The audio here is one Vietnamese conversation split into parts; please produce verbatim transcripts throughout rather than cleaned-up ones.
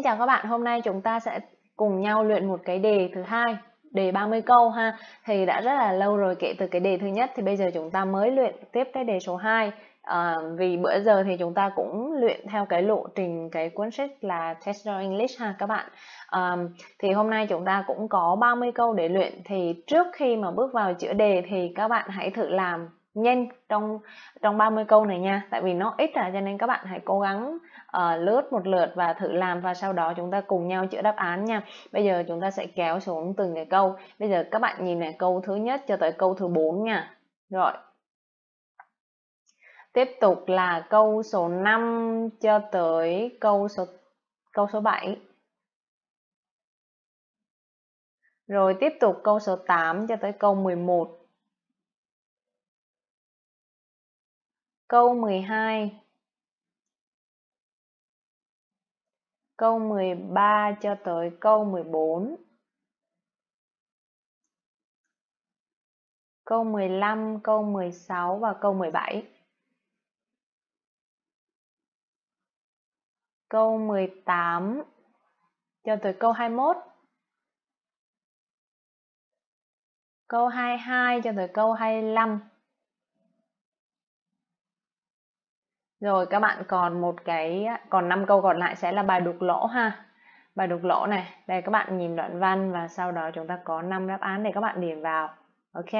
Xin chào các bạn, hôm nay chúng ta sẽ cùng nhau luyện một cái đề thứ hai, đề ba mươi câu ha. Thì đã rất là lâu rồi kể từ cái đề thứ nhất thì bây giờ chúng ta mới luyện tiếp cái đề số hai. À, vì bữa giờ thì chúng ta cũng luyện theo cái lộ trình cái cuốn sách là Test Your English ha các bạn. À, thì hôm nay chúng ta cũng có ba mươi câu để luyện. Thì trước khi mà bước vào chữa đề thì các bạn hãy thử làm nhanh trong trong ba mươi câu này nha, tại vì nó ít à, cho nên các bạn hãy cố gắng uh, lướt một lượt và thử làm, và sau đó chúng ta cùng nhau chữa đáp án nha. Bây giờ chúng ta sẽ kéo xuống từng cái câu. Bây giờ các bạn nhìn này, câu thứ nhất cho tới câu thứ bốn nha. Rồi, tiếp tục là câu số năm cho tới câu số câu số bảy. Rồi tiếp tục câu số tám cho tới câu mười một. Câu mười hai. Câu mười ba cho tới câu mười bốn. Câu mười lăm, câu mười sáu và câu mười bảy. Câu mười tám cho tới câu hai mươi mốt. Câu hai mươi hai cho tới câu hai mươi lăm. Rồi các bạn còn một cái, còn năm câu còn lại sẽ là bài đục lỗ ha. Bài đục lỗ này, đây các bạn nhìn đoạn văn và sau đó chúng ta có năm đáp án để các bạn điền vào. Ok.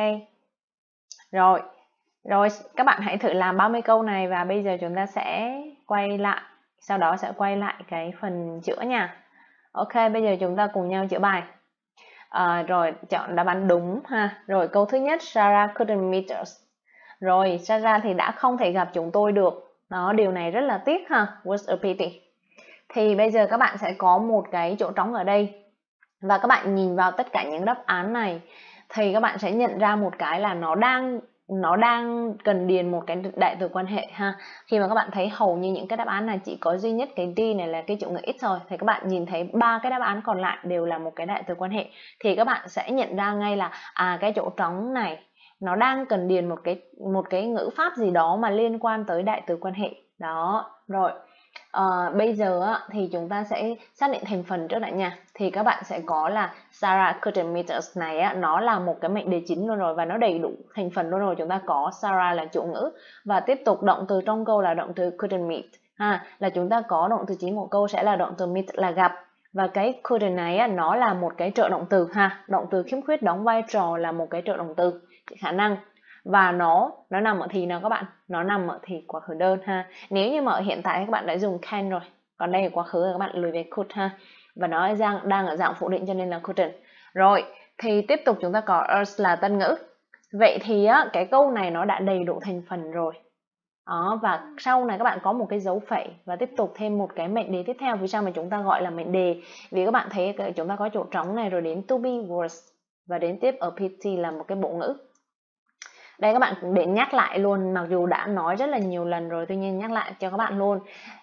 Rồi, rồi các bạn hãy thử làm ba mươi câu này và bây giờ chúng ta sẽ quay lại, sau đó sẽ quay lại cái phần chữa nha. Ok, bây giờ chúng ta cùng nhau chữa bài. À, rồi chọn đáp án đúng ha. Rồi câu thứ nhất, Sarah couldn't meet us. Rồi Sarah thì đã không thể gặp chúng tôi được. Đó, điều này rất là tiếc ha. Was a pity. Thì bây giờ các bạn sẽ có một cái chỗ trống ở đây và các bạn nhìn vào tất cả những đáp án này thì các bạn sẽ nhận ra một cái là nó đang nó đang cần điền một cái đại từ quan hệ ha. Khi mà các bạn thấy hầu như những cái đáp án này chỉ có duy nhất cái D này là cái chủ ngữ X thôi, thì các bạn nhìn thấy ba cái đáp án còn lại đều là một cái đại từ quan hệ, thì các bạn sẽ nhận ra ngay là à cái chỗ trống này nó đang cần điền một cái một cái ngữ pháp gì đó mà liên quan tới đại từ quan hệ đó. Rồi à, bây giờ á, thì chúng ta sẽ xác định thành phần trước đã nha. Thì các bạn sẽ có là Sarah couldn't meet us này á, nó là một cái mệnh đề chính luôn rồi và nó đầy đủ thành phần luôn rồi. Chúng ta có Sarah là chủ ngữ và tiếp tục động từ trong câu là động từ couldn't meet ha, là chúng ta có động từ chính của câu sẽ là động từ meet là gặp, và cái couldn't này á, nó là một cái trợ động từ ha, động từ khiếm khuyết đóng vai trò là một cái trợ động từ khả năng, và nó nó nằm ở thì nào các bạn, nó nằm ở thì quá khứ đơn ha. Nếu như mà ở hiện tại các bạn đã dùng can rồi, còn đây là quá khứ các bạn lùi về could ha, và nó đang đang ở dạng phủ định cho nên là couldn't. Rồi thì tiếp tục chúng ta có us là tân ngữ. Vậy thì á, cái câu này nó đã đầy đủ thành phần rồi đó, và sau này các bạn có một cái dấu phẩy và tiếp tục thêm một cái mệnh đề tiếp theo. Vì sao mà chúng ta gọi là mệnh đề? Vì các bạn thấy chúng ta có chỗ trống này, rồi đến to be, was và đến tiếp ở pity là một cái bộ ngữ. Đây các bạn cũng để nhắc lại luôn, mặc dù đã nói rất là nhiều lần rồi, tuy nhiên nhắc lại cho các bạn luôn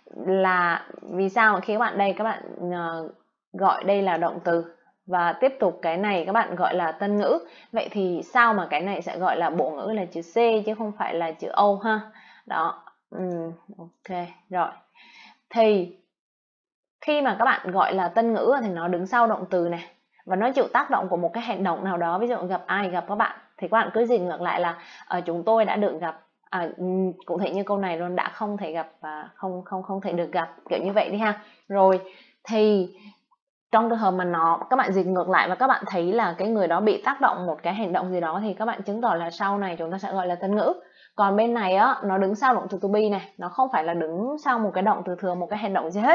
là vì sao mà khi các bạn đây các bạn uh, gọi đây là động từ và tiếp tục cái này các bạn gọi là tân ngữ. Vậy thì sao mà cái này sẽ gọi là bộ ngữ là chữ C chứ không phải là chữ O ha. Đó, uhm, ok, rồi. Thì khi mà các bạn gọi là tân ngữ thì nó đứng sau động từ này và nó chịu tác động của một cái hành động nào đó, ví dụ gặp ai, gặp các bạn, thì các bạn cứ dịch ngược lại là uh, chúng tôi đã được gặp, à, cụ thể như câu này luôn, đã không thể gặp và không không không thể được gặp, kiểu như vậy đi ha. Rồi thì trong trường hợp mà nó các bạn dịch ngược lại và các bạn thấy là cái người đó bị tác động một cái hành động gì đó thì các bạn chứng tỏ là sau này chúng ta sẽ gọi là tân ngữ. Còn bên này á, nó đứng sau động từ to be này, nó không phải là đứng sau một cái động từ thừa, một cái hành động gì hết,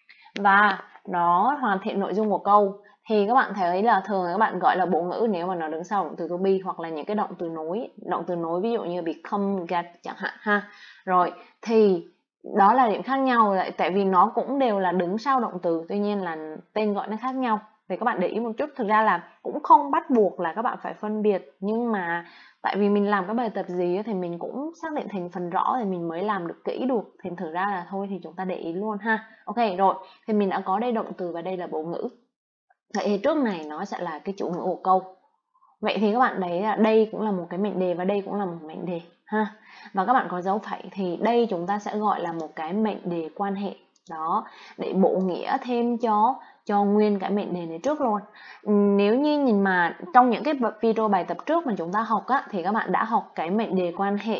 và nó hoàn thiện nội dung của câu, thì các bạn thấy là thường là các bạn gọi là bộ ngữ nếu mà nó đứng sau động từ to be hoặc là những cái động từ nối, động từ nối ví dụ như become, get chẳng hạn ha. Rồi thì đó là điểm khác nhau, lại tại vì nó cũng đều là đứng sau động từ, tuy nhiên là tên gọi nó khác nhau. Thì các bạn để ý một chút, thực ra là cũng không bắt buộc là các bạn phải phân biệt, nhưng mà tại vì mình làm cái bài tập gì thì mình cũng xác định thành phần rõ thì mình mới làm được kỹ được, thì thực ra là thôi thì chúng ta để ý luôn ha. Ok rồi, thì mình đã có đây động từ và đây là bộ ngữ. Vậy thì trước này nó sẽ là cái chủ ngữ của câu. Vậy thì các bạn thấy là đây cũng là một cái mệnh đề và đây cũng là một mệnh đề ha. Và các bạn có dấu phẩy thì đây chúng ta sẽ gọi là một cái mệnh đề quan hệ. Đó, để bổ nghĩa thêm cho cho nguyên cái mệnh đề này trước luôn. Nếu như nhìn mà trong những cái video bài tập trước mà chúng ta học á, thì các bạn đã học cái mệnh đề quan hệ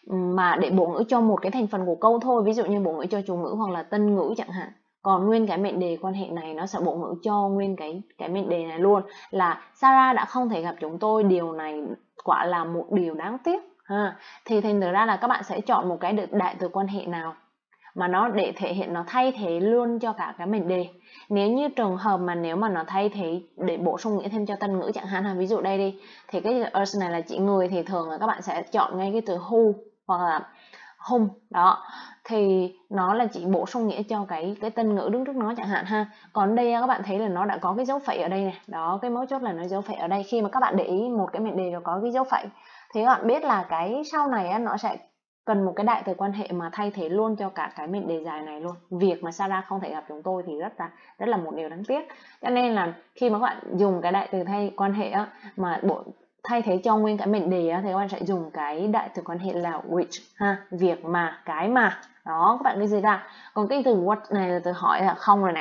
mà để bổ ngữ cho một cái thành phần của câu thôi, ví dụ như bổ ngữ cho chủ ngữ hoặc là tân ngữ chẳng hạn. Còn nguyên cái mệnh đề quan hệ này nó sẽ bổ ngữ cho nguyên cái cái mệnh đề này luôn, là Sarah đã không thể gặp chúng tôi, điều này quả là một điều đáng tiếc ha. Thì thành thử ra là các bạn sẽ chọn một cái đại từ quan hệ nào mà nó để thể hiện, nó thay thế luôn cho cả cái mệnh đề. Nếu như trường hợp mà nếu mà nó thay thế để bổ sung nghĩa thêm cho tân ngữ chẳng hạn, ví dụ đây đi, thì cái us này là chỉ người thì thường là các bạn sẽ chọn ngay cái từ who hoặc là whom đó, thì nó là chỉ bổ sung nghĩa cho cái cái tân ngữ đứng trước nó chẳng hạn ha. Còn đây các bạn thấy là nó đã có cái dấu phẩy ở đây này, đó, cái mấu chốt là nó dấu phẩy ở đây. Khi mà các bạn để ý một cái mệnh đề nó có cái dấu phẩy thì các bạn biết là cái sau này á, nó sẽ cần một cái đại từ quan hệ mà thay thế luôn cho cả cái mệnh đề dài này luôn. Việc mà Sarah không thể gặp chúng tôi thì rất là rất là một điều đáng tiếc. Cho nên là khi mà các bạn dùng cái đại từ thay quan hệ á, mà bộ thay thế cho nguyên cái mệnh đề á, thì các bạn sẽ dùng cái đại từ quan hệ là which ha, việc mà, cái mà. Đó, các bạn ghi gì ra. Còn cái từ what này là từ hỏi là không rồi này.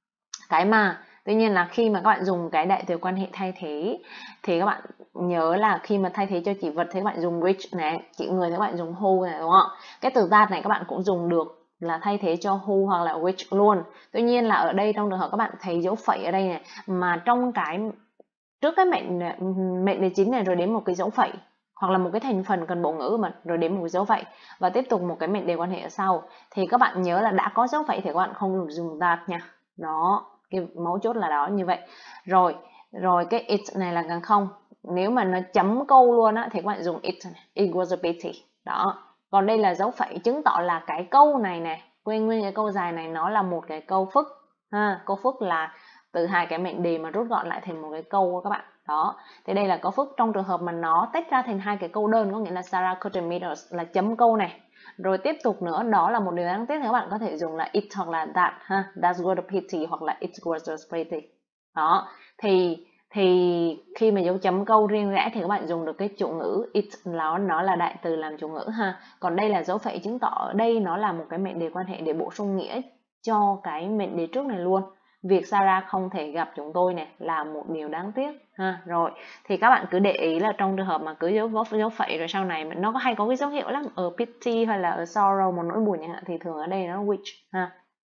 Cái mà, tuy nhiên là khi mà các bạn dùng cái đại từ quan hệ thay thế thì các bạn nhớ là khi mà thay thế cho chỉ vật thì các bạn dùng which này, chỉ người thì các bạn dùng who này, đúng không? Cái từ that này các bạn cũng dùng được là thay thế cho who hoặc là which luôn. Tuy nhiên là ở đây trong trường hợp các bạn thấy dấu phẩy ở đây này, mà trong cái trước cái mệnh mệnh đề chính này rồi đến một cái dấu phẩy hoặc là một cái thành phần cần bổ ngữ mà rồi đến một cái dấu phẩy và tiếp tục một cái mệnh đề quan hệ ở sau, thì các bạn nhớ là đã có dấu phẩy thì các bạn không được dùng that nha. Đó, cái mấu chốt là đó như vậy. Rồi, rồi cái it này là càng không. Nếu mà nó chấm câu luôn á thì các bạn dùng it, it was a pity. Đó. Còn đây là dấu phẩy chứng tỏ là cái câu này này, quên nguyên cái câu dài này nó là một cái câu phức ha. Câu phức là từ hai cái mệnh đề mà rút gọn lại thành một cái câu các bạn. Đó. Thì đây là câu phức trong trường hợp mà nó tách ra thành hai cái câu đơn, có nghĩa là Sarah couldn't meet us là chấm câu này. Rồi tiếp tục nữa, đó là một điều đáng tiếc thì các bạn có thể dùng là it hoặc là that ha, that was a pity hoặc là it was a pity. Đó, thì thì khi mà dấu chấm câu riêng rẽ thì các bạn dùng được cái chủ ngữ it, nó nó là đại từ làm chủ ngữ ha. Còn đây là dấu phẩy chứng tỏ ở đây nó là một cái mệnh đề quan hệ để bổ sung nghĩa cho cái mệnh đề trước này luôn. Việc Sarah không thể gặp chúng tôi này là một điều đáng tiếc ha. Rồi thì các bạn cứ để ý là trong trường hợp mà cứ dấu dấu phẩy rồi sau này nó có hay có cái dấu hiệu lắm, ở pity hay là ở sorrow, một nỗi buồn chẳng hạn, thì thường ở đây nó which ha.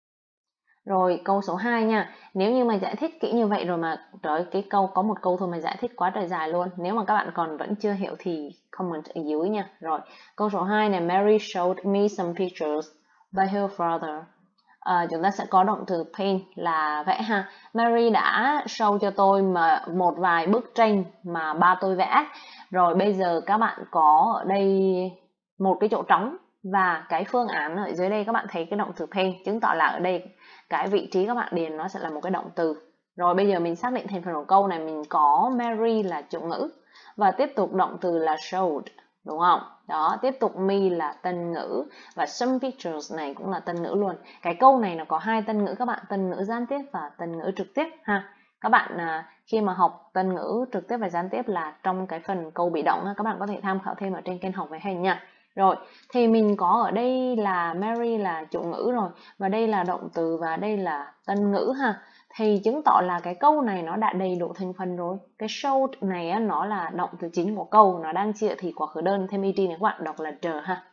Rồi câu số hai nha. Nếu như mà giải thích kỹ như vậy rồi mà trời, cái câu có một câu thôi mà giải thích quá trời dài luôn. Nếu mà các bạn còn vẫn chưa hiểu thì comment ở dưới nha. Rồi, câu số hai này, Mary showed me some pictures by her father. À, chúng ta sẽ có động từ paint là vẽ ha. Mary đã show cho tôi mà một vài bức tranh mà ba tôi vẽ. Rồi bây giờ các bạn có ở đây một cái chỗ trống và cái phương án ở dưới đây các bạn thấy cái động từ paint, chứng tỏ là ở đây cái vị trí các bạn điền nó sẽ là một cái động từ. Rồi bây giờ mình xác định thành phần của câu này, mình có Mary là chủ ngữ và tiếp tục động từ là showed, đúng không? Đó, tiếp tục me là tân ngữ và some pictures này cũng là tân ngữ luôn. Cái câu này nó có hai tân ngữ các bạn, tân ngữ gián tiếp và tân ngữ trực tiếp ha. Các bạn à, khi mà học tân ngữ trực tiếp và gián tiếp là trong cái phần câu bị động, các bạn có thể tham khảo thêm ở trên kênh Học Với Hành nha. Rồi, thì mình có ở đây là Mary là chủ ngữ rồi, và đây là động từ và đây là tân ngữ ha. Thì chứng tỏ là cái câu này nó đã đầy đủ thành phần rồi. Cái showed này á, nó là động từ chính của câu, nó đang chia thì quá khứ đơn thêm ed này các bạn đọc là the ha.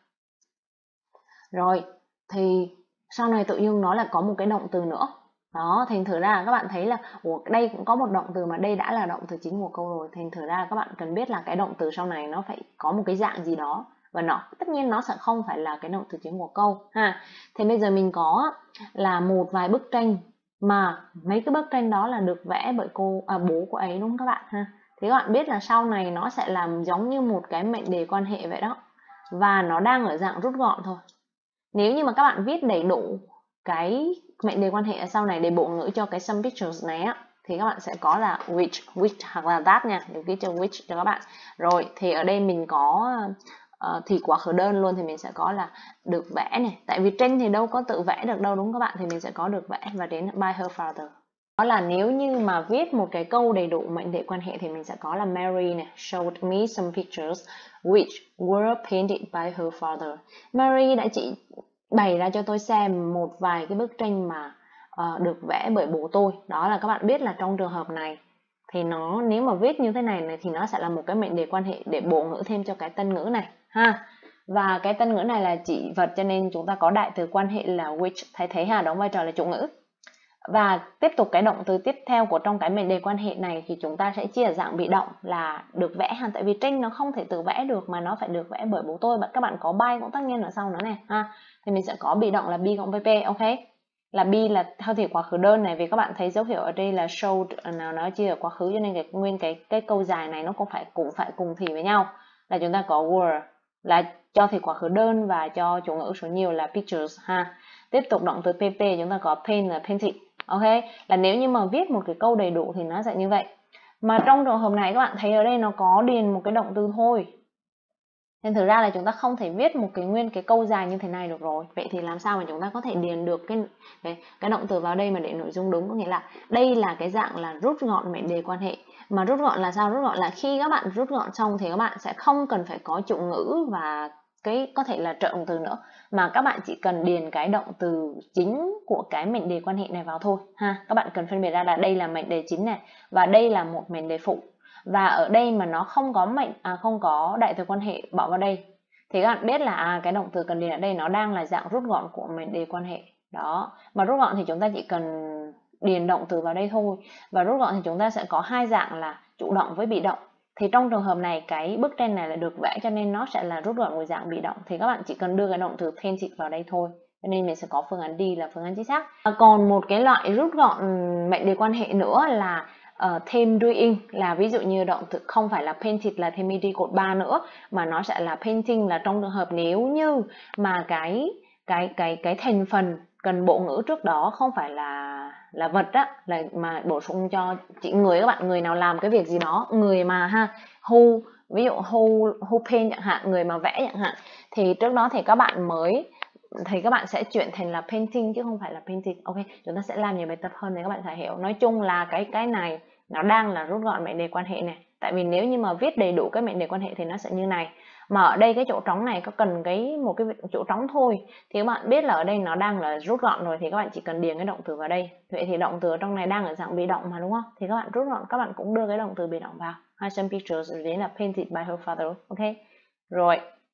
Rồi, thì sau này tự nhiên nó lại có một cái động từ nữa. Đó, thành thử ra các bạn thấy là ủa, đây cũng có một động từ mà đây đã là động từ chính của câu rồi. Thành thử ra các bạn cần biết là cái động từ sau này nó phải có một cái dạng gì đó. Và nó tất nhiên nó sẽ không phải là cái động từ chính của câu ha. Thì bây giờ mình có là một vài bức tranh mà mấy cái bức tranh đó là được vẽ bởi cô à, bố của ấy, đúng không các bạn ha. Thì các bạn biết là sau này nó sẽ làm giống như một cái mệnh đề quan hệ vậy đó. Và nó đang ở dạng rút gọn thôi. Nếu như mà các bạn viết đầy đủ cái mệnh đề quan hệ ở sau này để bổ ngữ cho cái some pictures này á, thì các bạn sẽ có là which, which hoặc là that nha, để viết cho which cho các bạn. Rồi thì ở đây mình có uh, thì quá khứ đơn luôn, thì mình sẽ có là được vẽ này. Tại vì tranh thì đâu có tự vẽ được đâu, đúng các bạn, thì mình sẽ có được vẽ và đến by her father. Đó là nếu như mà viết một cái câu đầy đủ mệnh đề quan hệ thì mình sẽ có là Mary này showed me some pictures which were painted by her father. Mary đã chỉ bày ra cho tôi xem một vài cái bức tranh mà uh, được vẽ bởi bố tôi. Đó là các bạn biết là trong trường hợp này thì nó nếu mà viết như thế này này thì nó sẽ là một cái mệnh đề quan hệ để bổ ngữ thêm cho cái tân ngữ này ha. Và cái tân ngữ này là chỉ vật cho nên chúng ta có đại từ quan hệ là which thay thế ha, đóng vai trò là chủ ngữ. Và tiếp tục cái động từ tiếp theo của trong cái mệnh đề quan hệ này thì chúng ta sẽ chia ở dạng bị động là được vẽ ha, tại vì tranh nó không thể tự vẽ được mà nó phải được vẽ bởi bố tôi. Các bạn có by cũng tất nhiên ở sau nữa này ha. Thì mình sẽ có bị động là be cộng vê pê, ok? Là be là theo thể quá khứ đơn này, vì các bạn thấy dấu hiệu ở đây là showed nào nó chia ở quá khứ cho nên cái nguyên cái cái câu dài này nó cũng phải cũng phải cùng thì với nhau. Là chúng ta có were là cho thể quá khứ đơn và cho chủ ngữ số nhiều là pictures ha. Tiếp tục động từ pp chúng ta có paint là painted. Ok, là nếu như mà viết một cái câu đầy đủ thì nó sẽ như vậy. Mà trong trường hợp này các bạn thấy ở đây nó có điền một cái động từ thôi. Nên thực ra là chúng ta không thể viết một cái nguyên cái câu dài như thế này được rồi. Vậy thì làm sao mà chúng ta có thể điền được cái cái, cái động từ vào đây mà để nội dung đúng? Có nghĩa là đây là cái dạng là rút gọn mệnh đề quan hệ. Mà rút gọn là sao? Rút gọn là khi các bạn rút gọn xong thì các bạn sẽ không cần phải có chủ ngữ và cái có thể là trợ động từ nữa, mà các bạn chỉ cần điền cái động từ chính của cái mệnh đề quan hệ này vào thôi ha. Các bạn cần phân biệt ra là đây là mệnh đề chính này và đây là một mệnh đề phụ. Và ở đây mà nó không có mệnh à, không có đại từ quan hệ bỏ vào đây thì các bạn biết là à, cái động từ cần điền ở đây nó đang là dạng rút gọn của mệnh đề quan hệ. Đó, mà rút gọn thì chúng ta chỉ cần điền động từ vào đây thôi. Và rút gọn thì chúng ta sẽ có hai dạng là chủ động với bị động. Thì trong trường hợp này cái bức tranh này là được vẽ cho nên nó sẽ là rút gọn của dạng bị động. Thì các bạn chỉ cần đưa cái động từ painted vào đây thôi. Cho nên mình sẽ có phương án D là phương án chính xác. Còn một cái loại rút gọn mệnh đề quan hệ nữa là uh, thêm doing, là ví dụ như động từ không phải là painted là thêm ed cột ba nữa mà nó sẽ là painting, là trong trường hợp nếu như mà cái cái cái cái thành phần cần bộ ngữ trước đó không phải là là vật á, là mà bổ sung cho chỉ người, các bạn người nào làm cái việc gì đó, người mà ha, who, ví dụ who who paint chẳng hạn, người mà vẽ chẳng hạn, thì trước đó thì các bạn mới thì các bạn sẽ chuyển thành là painting chứ không phải là painted. Ok, chúng ta sẽ làm nhiều bài tập hơn để các bạn sẽ hiểu. Nói chung là cái cái này nó đang là rút gọn mệnh đề quan hệ này, tại vì nếu như mà viết đầy đủ cái mệnh đề quan hệ thì nó sẽ như này, mà ở đây cái chỗ trống này có cần cái một cái chỗ trống thôi thì các bạn biết là ở đây nó đang là rút gọn rồi thì các bạn chỉ cần điền cái động từ vào đây. Vậy thì động từ ở trong này đang ở dạng bị động mà, đúng không? Thì các bạn rút gọn, các bạn cũng đưa cái động từ bị động vào. Hai some pictures đấy là painted by her father. Ok, rồi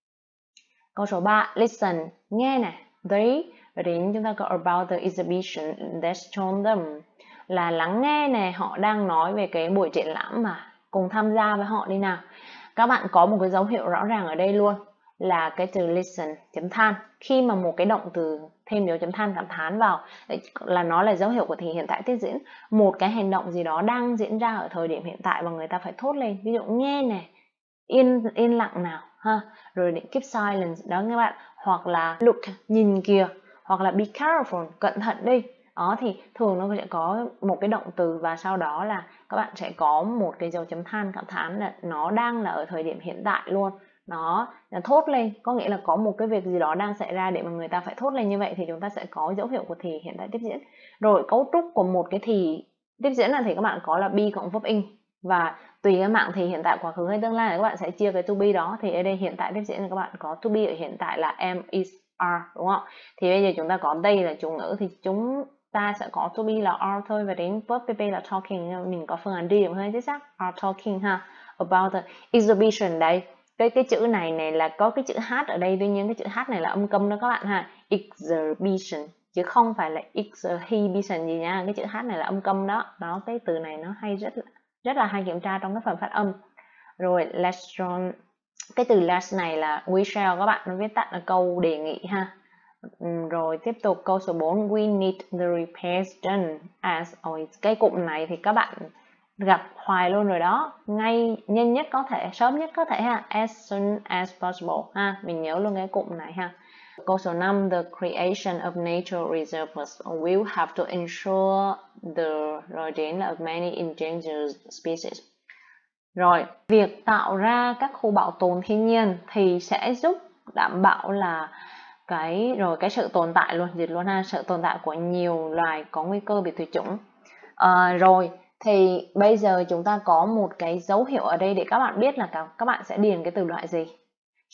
câu số ba, listen, nghe này. They, đến chúng ta có about the exhibition that's shown them, là lắng nghe này, họ đang nói về cái buổi triển lãm mà, cùng tham gia với họ đi nào. Các bạn có một cái dấu hiệu rõ ràng ở đây luôn là cái từ listen chấm than. Khi mà một cái động từ thêm dấu chấm than cảm thán vào là nó là dấu hiệu của thì hiện tại tiếp diễn, một cái hành động gì đó đang diễn ra ở thời điểm hiện tại và người ta phải thốt lên. Ví dụ nghe này, yên yên lặng nào ha, rồi để keep silence đó các bạn, hoặc là look, nhìn kìa, hoặc là be careful, cẩn thận đi. Đó thì thường nó sẽ có một cái động từ và sau đó là các bạn sẽ có một cái dấu chấm than cảm thán, là nó đang là ở thời điểm hiện tại luôn. Nó thốt lên, có nghĩa là có một cái việc gì đó đang xảy ra để mà người ta phải thốt lên như vậy thì chúng ta sẽ có dấu hiệu của thì hiện tại tiếp diễn. Rồi cấu trúc của một cái thì tiếp diễn là thì các bạn có là be cộng verb in, và tùy cái mạng thì hiện tại, quá khứ hay tương lai, các bạn sẽ chia cái to be đó. Thì ở đây hiện tại tiếp diễn thì các bạn có to be ở hiện tại là am, is, are, đúng không? Thì bây giờ chúng ta có đây là chủ ngữ thì chúng ta sẽ có to be là are thôi, và đến verb pp là talking, mình có phương án đi đúng không? Chính xác, are talking ha, about the exhibition. Đây cái cái chữ này này là có cái chữ h ở đây, tuy nhiên cái chữ h này là âm câm đó các bạn ha, exhibition chứ không phải là exhibition gì nha, cái chữ h này là âm câm đó. Đó, cái từ này nó hay rất là rất là hay kiểm tra trong cái phần phát âm. Rồi restaurant, cái từ last này là we shall, các bạn nó viết tắt là câu đề nghị ha. Rồi tiếp tục câu số bốn, we need the repairs done as always. Cái cụm này thì các bạn gặp hoài luôn rồi đó, ngay nhanh nhất có thể, sớm nhất có thể ha, as soon as possible ha, mình nhớ luôn cái cụm này ha. Câu số năm, the creation of nature reserves will have to ensure the, rồi đến là of many endangered species. Rồi, việc tạo ra các khu bảo tồn thiên nhiên thì sẽ giúp đảm bảo là cái rồi cái sự tồn tại luôn, dịch luôn ha, sự tồn tại của nhiều loài có nguy cơ bị tuyệt chủng. À, rồi thì bây giờ chúng ta có một cái dấu hiệu ở đây để các bạn biết là các bạn sẽ điền cái từ loại gì.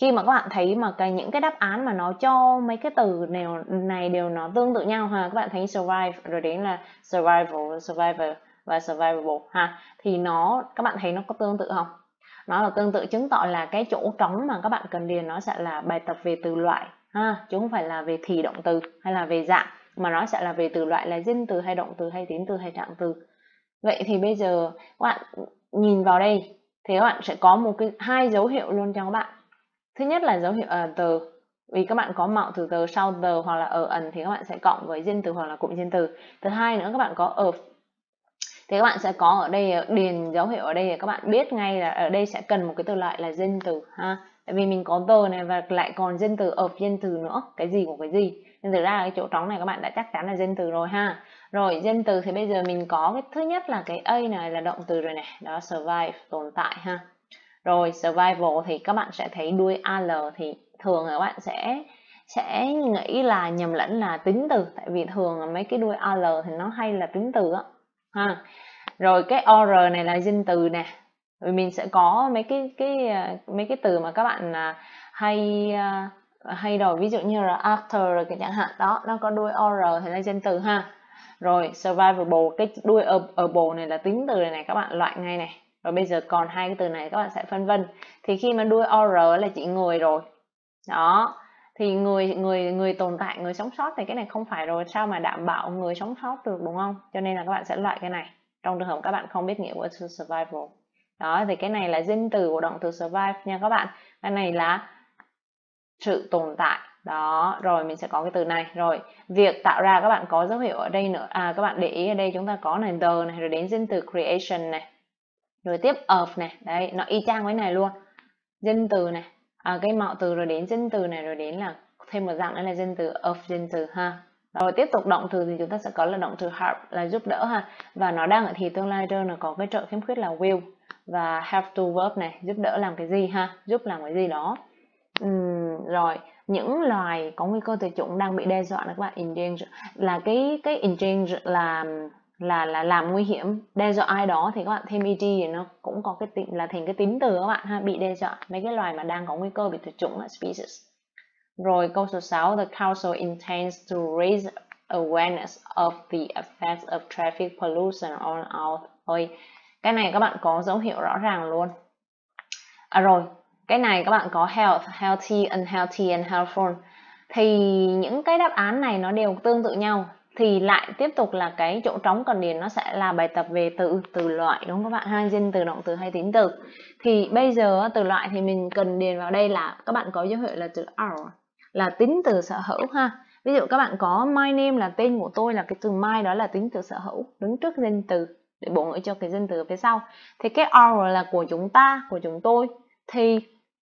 khi mà các bạn thấy mà cái những cái đáp án mà nó cho mấy cái từ này, này đều nó tương tự nhau ha, các bạn thấy survive rồi đến là survival, survivor và survivable ha, thì nó các bạn thấy nó có tương tự không? Nó là tương tự, chứng tỏ là cái chỗ trống mà các bạn cần điền nó sẽ là bài tập về từ loại ha, chứ không phải là về thì động từ hay là về dạng, mà nó sẽ là về từ loại là danh từ hay động từ hay tín từ hay trạng từ. Vậy thì bây giờ các bạn nhìn vào đây thì các bạn sẽ có một cái hai dấu hiệu luôn cho các bạn. Thứ nhất là dấu hiệu ở uh, từ, vì các bạn có mạo từ từ sau từ hoặc là ở ẩn thì các bạn sẽ cộng với danh từ hoặc là cụm danh từ. Thứ hai nữa, các bạn có of thì các bạn sẽ có ở đây điền dấu hiệu ở đây, các bạn biết ngay là ở đây sẽ cần một cái từ loại là danh từ ha, tại vì mình có the này và lại còn danh từ of danh từ nữa, cái gì của cái gì, nên thực ra cái chỗ trống này các bạn đã chắc chắn là danh từ rồi ha. Rồi danh từ thì bây giờ mình có cái thứ nhất là cái a này là động từ rồi này, đó survive tồn tại ha. Rồi survival thì các bạn sẽ thấy đuôi al thì thường các bạn sẽ sẽ nghĩ là nhầm lẫn là tính từ, tại vì thường mấy cái đuôi al thì nó hay là tính từ á ha. Rồi cái or này là danh từ nè, rồi mình sẽ có mấy cái cái mấy cái từ mà các bạn hay hay đòi, ví dụ như là after rồi cái chẳng hạn đó, nó có đuôi or thì là danh từ ha. Rồi survivable, cái đuôi able này là tính từ này, này các bạn loại ngay này. Rồi bây giờ còn hai cái từ này các bạn sẽ phân vân, thì khi mà đuôi or là chỉ người rồi đó, thì người người người tồn tại, người sống sót thì cái này không phải rồi, sao mà đảm bảo người sống sót được, đúng không? Cho nên là các bạn sẽ loại cái này trong trường hợp các bạn không biết nghĩa của từ survival. Đó, thì cái này là danh từ của động từ survive nha các bạn. Cái này là sự tồn tại. Đó, rồi mình sẽ có cái từ này. Rồi, việc tạo ra các bạn có dấu hiệu ở đây nữa. À, các bạn để ý ở đây chúng ta có này the này, rồi đến danh từ creation này. Rồi tiếp of này. Đấy, nó y chang với này luôn. Danh từ này, à, cái mạo từ rồi đến danh từ này, rồi đến là thêm một dạng nữa là danh từ of danh từ ha. Rồi tiếp tục động từ thì chúng ta sẽ có là động từ help là giúp đỡ ha, và nó đang ở thì tương lai đơn là có cái trợ khiếm khuyết là will, và have to verb này giúp đỡ làm cái gì ha, giúp làm cái gì đó. Uhm, rồi những loài có nguy cơ tuyệt chủng đang bị đe dọa là các bạn endanger, là cái cái endanger là là là làm nguy hiểm, đe dọa ai đó thì các bạn thêm ed thì nó cũng có cái tính là thành cái tính từ các bạn ha, bị đe dọa, mấy cái loài mà đang có nguy cơ bị tuyệt chủng là species. Rồi câu số sáu, the council intends to raise awareness of the effects of traffic pollution on our. Ôi, cái này các bạn có dấu hiệu rõ ràng luôn. À rồi, cái này các bạn có health, healthy, unhealthy and healthful. Thì những cái đáp án này nó đều tương tự nhau. Thì lại tiếp tục là cái chỗ trống cần điền nó sẽ là bài tập về từ từ loại, đúng không các bạn? Hai danh từ, động từ hay tín từ. Thì bây giờ từ loại thì mình cần điền vào đây là các bạn có dấu hiệu là từ our, là tính từ sở hữu ha. Ví dụ các bạn có my name là tên của tôi, là cái từ my đó là tính từ sở hữu đứng trước danh từ để bổ ngữ cho cái danh từ phía sau. Thì cái our là của chúng ta, của chúng tôi, thì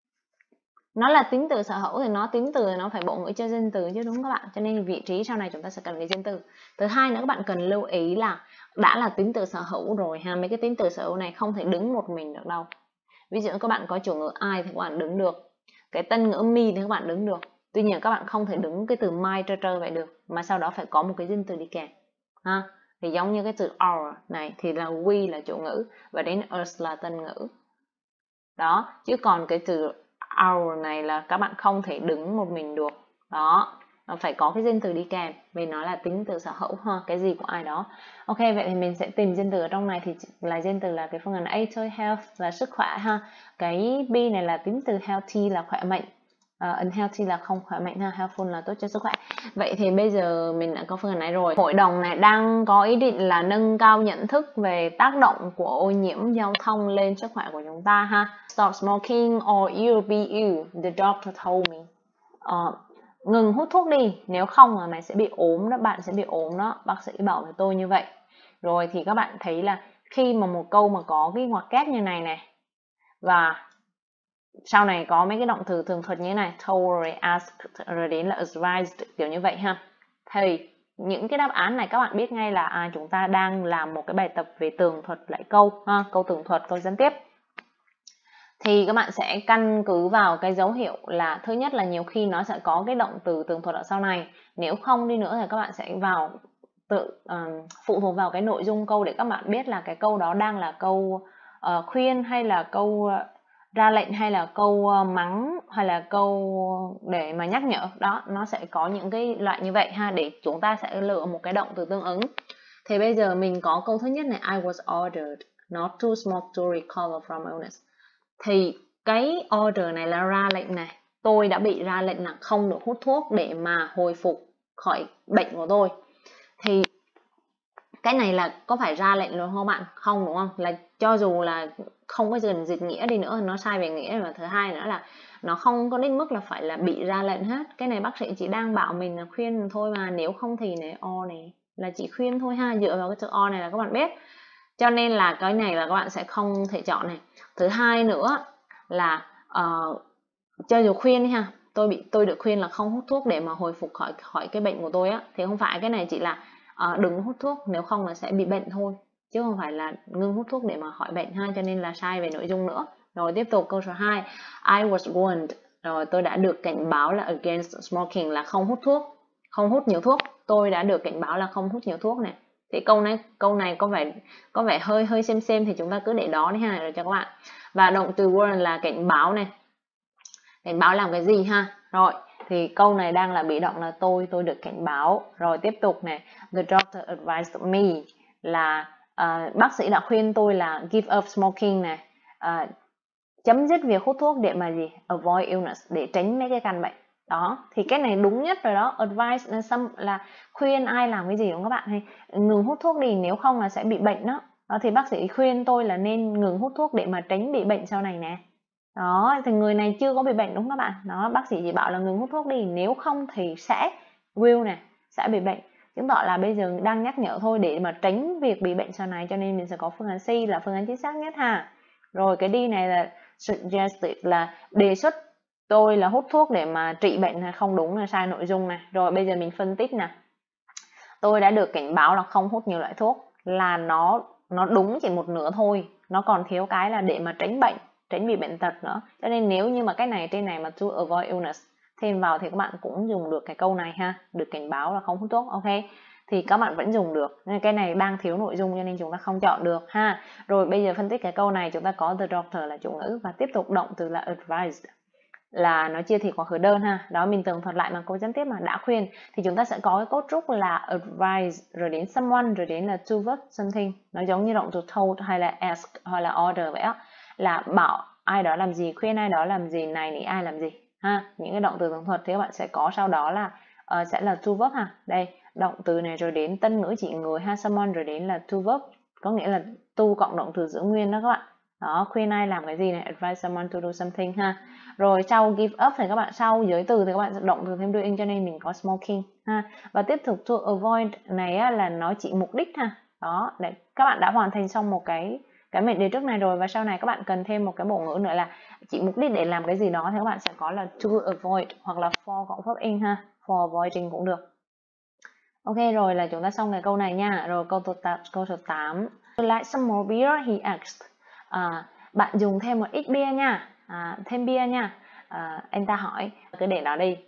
nó là tính từ sở hữu thì nó tính từ nó phải bổ ngữ cho danh từ chứ, đúng không các bạn? Cho nên vị trí sau này chúng ta sẽ cần cái danh từ. Thứ hai nữa các bạn cần lưu ý là đã là tính từ sở hữu rồi ha, mấy cái tính từ sở hữu này không thể đứng một mình được đâu. Ví dụ các bạn có chủ ngữ I thì các bạn đứng được, cái tân ngữ me thì các bạn đứng được. Tuy nhiên các bạn không thể đứng cái từ my trơ trơ vậy được, mà sau đó phải có một cái danh từ đi kèm ha. Thì giống như cái từ our này thì là we là chủ ngữ và đến us là tân ngữ. Đó, chứ còn cái từ our này là các bạn không thể đứng một mình được. Đó, nó phải có cái danh từ đi kèm vì nó là tính từ sở hữu ha, cái gì của ai đó. Ok, vậy thì mình sẽ tìm danh từ ở trong này thì là danh từ là cái phương án A thôi, health là sức khỏe ha. Cái B này là tính từ healthy là khỏe mạnh. Uh, unhealthy là không khỏe mạnh ha, healthful là tốt cho sức khỏe. Vậy thì bây giờ mình đã có phương án này rồi. Hội đồng này đang có ý định là nâng cao nhận thức về tác động của ô nhiễm giao thông lên sức khỏe của chúng ta ha. Stop smoking or you'll be ill, the doctor told me. Uh, ngừng hút thuốc đi, nếu không là mày sẽ bị ốm đó, bạn sẽ bị ốm đó, bác sĩ bảo với tôi như vậy. Rồi thì các bạn thấy là khi mà một câu mà có cái ngoặc kép như này này và sau này có mấy cái động từ thường thuật như thế này, told rồi ask rồi đến là advised kiểu như vậy ha. Thì những cái đáp án này các bạn biết ngay là à, chúng ta đang làm một cái bài tập về tường thuật lại câu ha, câu tường thuật, câu gián tiếp. Thì các bạn sẽ căn cứ vào cái dấu hiệu là thứ nhất là nhiều khi nó sẽ có cái động từ tường thuật ở sau này, nếu không đi nữa thì các bạn sẽ vào tự uh, phụ thuộc vào cái nội dung câu để các bạn biết là cái câu đó đang là câu uh, khuyên hay là câu uh, ra lệnh hay là câu mắng hay là câu để mà nhắc nhở đó, nó sẽ có những cái loại như vậy ha, để chúng ta sẽ lựa một cái động từ tương ứng. Thì bây giờ mình có câu thứ nhất này, I was ordered not to smoke to recover from illness. Thì cái order này là ra lệnh này, tôi đã bị ra lệnh là không được hút thuốc để mà hồi phục khỏi bệnh của tôi. Thì cái này là có phải ra lệnh luôn không bạn? Không, đúng không? Là cho dù là không có dần dịch nghĩa đi nữa, nó sai về nghĩa. Và thứ hai nữa là nó không có đến mức là phải là bị ra lệnh hết. Cái này bác sĩ chỉ đang bảo mình là khuyên thôi mà, nếu không thì này o này là chỉ khuyên thôi ha, dựa vào cái chữ o này là các bạn biết. Cho nên là cái này là các bạn sẽ không thể chọn này. Thứ hai nữa là uh, cho dù khuyên ha, tôi bị tôi được khuyên là không hút thuốc để mà hồi phục khỏi khỏi cái bệnh của tôi á, thì không phải, cái này chỉ là uh, đừng hút thuốc, nếu không là sẽ bị bệnh thôi, chứ không phải là ngưng hút thuốc để mà khỏi bệnh ha, cho nên là sai về nội dung nữa. Rồi tiếp tục câu số hai, I was warned, rồi tôi đã được cảnh báo là against smoking là không hút thuốc, không hút nhiều thuốc. Tôi đã được cảnh báo là không hút nhiều thuốc này. Thì câu này câu này có vẻ có vẻ hơi hơi xem xem thì chúng ta cứ để đó đi ha, rồi cho các bạn. Và động từ warn là cảnh báo này. Cảnh báo làm cái gì ha? Rồi, thì câu này đang là bị động là tôi tôi được cảnh báo. Rồi tiếp tục này, the doctor advised me là uh, bác sĩ đã khuyên tôi là give up smoking này, uh, chấm dứt việc hút thuốc để mà gì? Avoid illness, để tránh mấy cái căn bệnh. Đó, thì cái này đúng nhất rồi đó. Advice là, some, là khuyên ai làm cái gì đúng các bạn, hay ngừng hút thuốc đi, nếu không là sẽ bị bệnh đó. Đó, thì bác sĩ khuyên tôi là nên ngừng hút thuốc để mà tránh bị bệnh sau này nè. Đó, thì người này chưa có bị bệnh đúng không các bạn? Đó, bác sĩ chỉ bảo là ngừng hút thuốc đi, nếu không thì sẽ will nè, sẽ bị bệnh. Chứng tỏ là bây giờ đang nhắc nhở thôi để mà tránh việc bị bệnh sau này, cho nên mình sẽ có phương án C là phương án chính xác nhất ha. Rồi cái D này là suggested là đề xuất tôi là hút thuốc để mà trị bệnh, là không đúng, là sai nội dung này. Rồi bây giờ mình phân tích nè. Tôi đã được cảnh báo là không hút nhiều loại thuốc, là nó nó đúng chỉ một nửa thôi, nó còn thiếu cái là để mà tránh bệnh, tránh bị bệnh tật nữa. Cho nên nếu như mà cái này trên này mà to avoid illness thêm vào thì các bạn cũng dùng được cái câu này ha, được cảnh báo là không hút thuốc, ok, thì các bạn vẫn dùng được. Nên cái này đang thiếu nội dung cho nên chúng ta không chọn được ha. Rồi bây giờ phân tích cái câu này, chúng ta có the doctor là chủ ngữ và tiếp tục động từ là advised là nó chia thì quá khứ đơn ha. Đó, mình tường thuật lại bằng câu gián tiếp mà đã khuyên, thì chúng ta sẽ có cái cấu trúc là advise rồi đến someone rồi đến là to verb something. Nó giống như động từ told hay là ask hay là order vậy á, là bảo ai đó làm gì, khuyên ai đó làm gì, này nỉ ai làm gì ha. Những cái động từ tường thuật thì các bạn sẽ có sau đó là uh, sẽ là to verb ha. Đây, động từ này rồi đến tân ngữ chỉ người ha, someone rồi đến là to verb, có nghĩa là to cộng động từ giữ nguyên đó các bạn. Đó, khuyên ai làm cái gì này, advise someone to do something ha. Rồi sau give up thì các bạn sau giới từ thì các bạn sẽ động từ thêm doing, cho nên mình có smoking ha. Và tiếp tục to avoid này á, là nó chỉ mục đích ha. Đó, để các bạn đã hoàn thành xong một cái cái mệnh đề trước này rồi, và sau này các bạn cần thêm một cái bộ ngữ nữa là chỉ mục đích để làm cái gì đó thì các bạn sẽ có là to avoid hoặc là for cộng verb in ha, for avoiding cũng được. Ok, rồi là chúng ta xong cái câu này nha. Rồi câu số tám, câu số tám. Like some more beer, he asked. À, bạn dùng thêm một ít bia nha, à, thêm bia nha. À, anh ta hỏi, cứ để đó đi.